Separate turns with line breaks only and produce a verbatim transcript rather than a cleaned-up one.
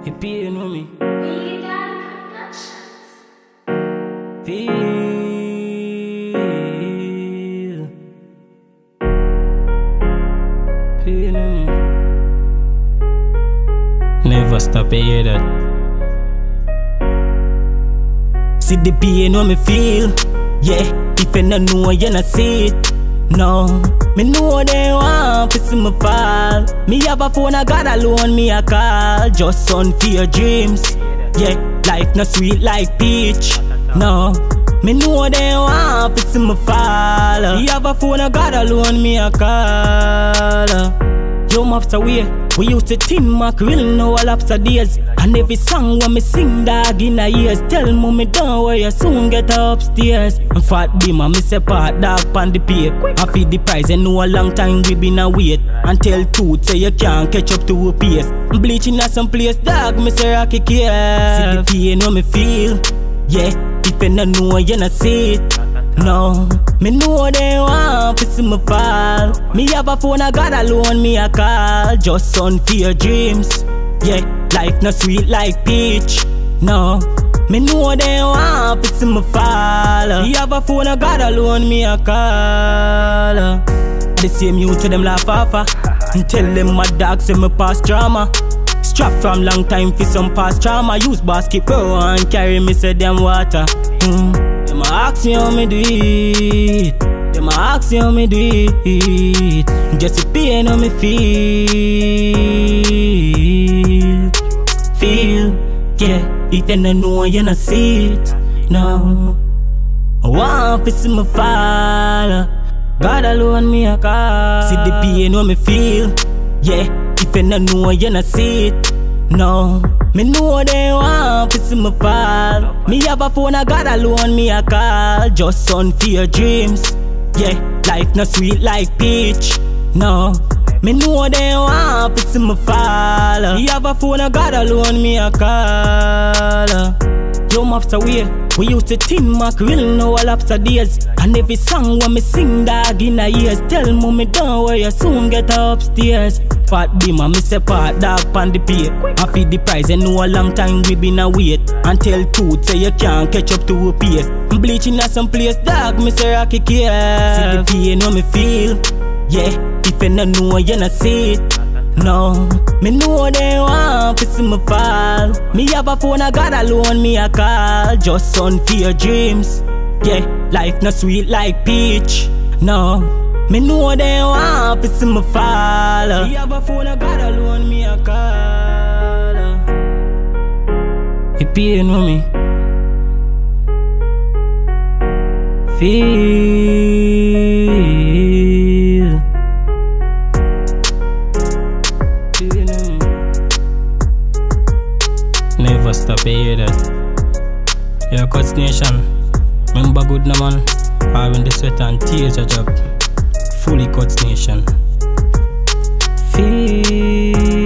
You pain with me. Feel. Pain with me. Never stop to hear that. See the pain when me feel. Yeah, if you don't know, you not see it. No, me know they want to see me fall. Me have a phone, I got alone, me a call. Just son for your dreams. Yeah, life not sweet like peach. No, me know they want to see me fall. Me have a phone, I got alone, me a call. Yo, Mobsta Way, we used to tin mackerel, now a lobster days. And every song when me sing, dog in the ears. Tell mommy don't worry, you soon get upstairs. And fat bimma, me say part dog pan the pave. I feed the price, and know a long time we been a wait. And tell Kuttz say you can't catch up to a pace. Bleach in a some place, dog, me say rocky care. See the pain when me feel. Yeah, if you don't know, you not see it. No, me know they want to see me fall. Me have a phone, I got alone, me a call. Just son for your dreams. Yeah, life not sweet like peach. No, me know they want to see me fall. Me have a phone, I got alone, me a call. The same you to them laugh off. And tell them my dog say me pass drama. Strap from long time for some past trauma. Use basketball and carry me say them water. Mm. Them a ask you how me do it. Them a ask you how me do it. Just the pain how me feel. Feel, yeah. If you don't know, you not see it. No, I want to see me fall. God alone me a call. See the pain how me feel. Yeah, if you don't know, you not see it. No, me know they want to see me fall. Me have a phone, I got alone, me a call. Just son for your dreams. Yeah, life not sweet like peach. No, me know they want to see me fall. Me have a phone, I got alone, me a call. Yo, Mobsta Way, we used to tin mackerel, now a lobster days. And every song when me sing, dog in the ears. Tell mommy don't worry, you soon get upstairs. Fat bimma, me say part dog pan the pave. I feed the price, and know a long time we been a wait. And tell Kuttz say you can't catch up to a pace. Bleach in a some place, dog, me say rocky care. See the pain when me feel. Yeah, if you don't know, you not see it. No, me know they want to see me fall. Me have a phone, I got alone, me a call. Just son for your dreams. Yeah, life not sweet like peach. No, me know they want to see me fall. Me have a phone, I got alone, me a call. You pain with me. Feel. Never stop to hear that. Your Kuttz Nation. Remember good no man. Having the sweat and tears a drop. Fully Kuttz Nation. Feel.